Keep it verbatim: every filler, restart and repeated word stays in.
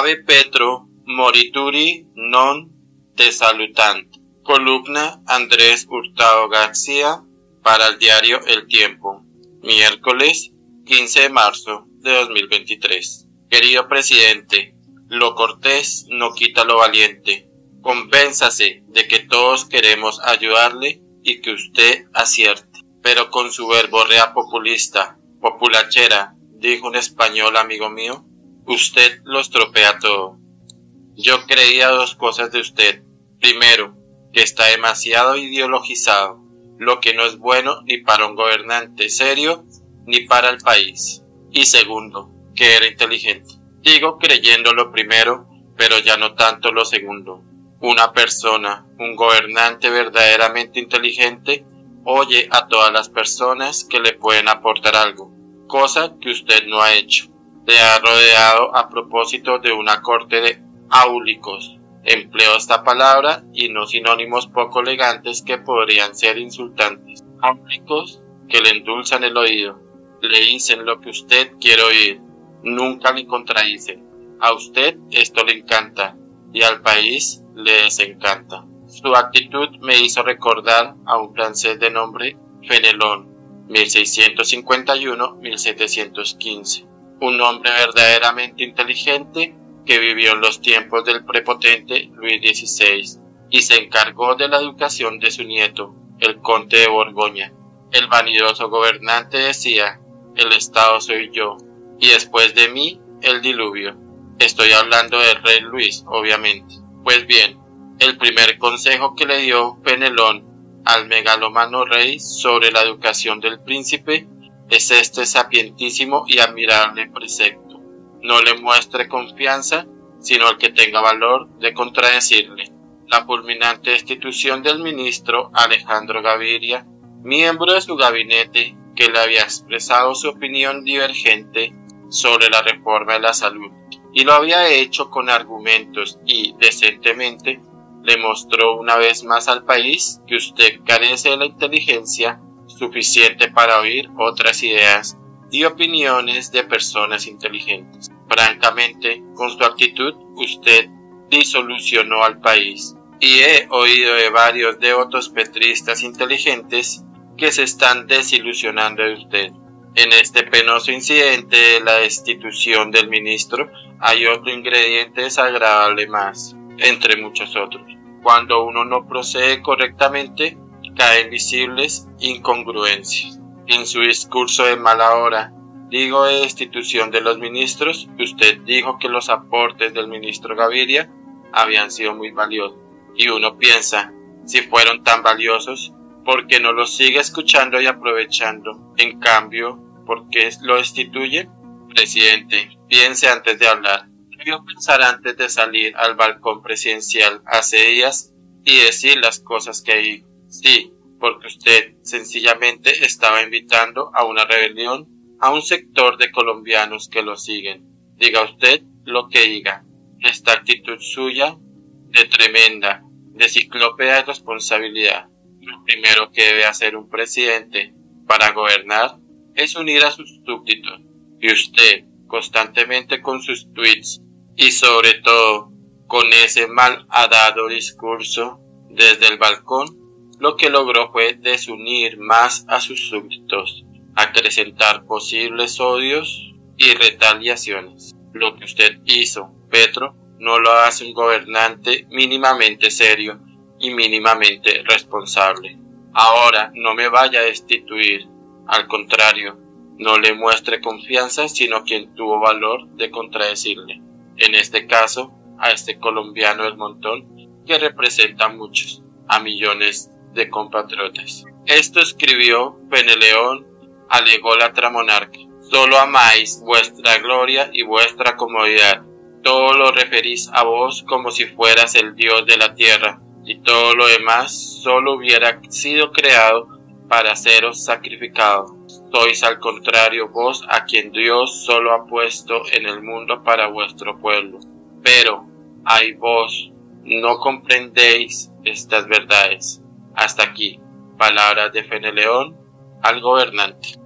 Ave Petro morituri non te salutant. Columna Andrés Hurtado García para el diario El Tiempo, miércoles quince de marzo de dos mil veintitrés. Querido presidente, lo cortés no quita lo valiente. Convénzase de que todos queremos ayudarle y que usted acierte. Pero con su verborrea populista, populachera, dijo un español amigo mío, usted lo estropea todo. Yo creía dos cosas de usted. Primero, que está demasiado ideologizado, lo que no es bueno ni para un gobernante serio ni para el país. Y segundo, que era inteligente. Sigo creyendo lo primero, pero ya no tanto lo segundo. Una persona, un gobernante verdaderamente inteligente, oye a todas las personas que le pueden aportar algo, cosa que usted no ha hecho. Se ha rodeado a propósito de una corte de áulicos. Empleo esta palabra y no sinónimos poco elegantes que podrían ser insultantes. Áulicos que le endulzan el oído, le dicen lo que usted quiere oír, nunca le contradicen. A usted esto le encanta y al país le desencanta. Su actitud me hizo recordar a un francés de nombre Fenelón, mil seiscientos cincuenta y uno a mil setecientos quince, un hombre verdaderamente inteligente que vivió en los tiempos del prepotente Luis dieciséis y se encargó de la educación de su nieto, el conde de Borgoña. El vanidoso gobernante decía, el Estado soy yo, y después de mí, el diluvio. Estoy hablando del rey Luis, obviamente. Pues bien, el primer consejo que le dio Fenelón al megalómano rey sobre la educación del príncipe es este sapientísimo y admirable precepto. No le muestre confianza, sino el que tenga valor de contradecirle. La fulminante destitución del ministro Alejandro Gaviria, miembro de su gabinete, que le había expresado su opinión divergente sobre la reforma de la salud, y lo había hecho con argumentos y, decentemente, le mostró una vez más al país que usted carece de la inteligencia suficiente para oír otras ideas y opiniones de personas inteligentes. Francamente, con su actitud, usted disolucionó al país, y he oído de varios devotos petristas inteligentes que se están desilusionando de usted. En este penoso incidente de la destitución del ministro hay otro ingrediente desagradable más, entre muchos otros. Cuando uno no procede correctamente, caen visibles incongruencias. En su discurso de mala hora, digo de destitución de los ministros, usted dijo que los aportes del ministro Gaviria habían sido muy valiosos. Y uno piensa, si fueron tan valiosos, ¿por qué no los sigue escuchando y aprovechando? En cambio, ¿por qué lo destituye? Presidente, piense antes de hablar. Debió pensar antes de salir al balcón presidencial hace días y decir las cosas que dijo. Sí, porque usted sencillamente estaba invitando a una rebelión a un sector de colombianos que lo siguen. Diga usted lo que diga. Esta actitud suya, de tremenda, de ciclópea de responsabilidad. Lo primero que debe hacer un presidente para gobernar es unir a sus súbditos. Y usted, constantemente con sus tweets y sobre todo con ese malhadado discurso desde el balcón, lo que logró fue desunir más a sus súbditos, acrecentar posibles odios y retaliaciones. Lo que usted hizo, Petro, no lo hace un gobernante mínimamente serio y mínimamente responsable. Ahora no me vaya a destituir, al contrario, no le muestre confianza sino quien tuvo valor de contradecirle, en este caso a este colombiano del montón que representa a muchos, a millones de compatriotas. Esto escribió Fenelón, alegó la tramonarca. Solo amáis vuestra gloria y vuestra comodidad. Todo lo referís a vos como si fueras el Dios de la tierra, y todo lo demás solo hubiera sido creado para seros sacrificado. Sois al contrario vos a quien Dios solo ha puesto en el mundo para vuestro pueblo. Pero, ay vos, no comprendéis estas verdades. Hasta aquí, palabras de Fenelón al gobernante.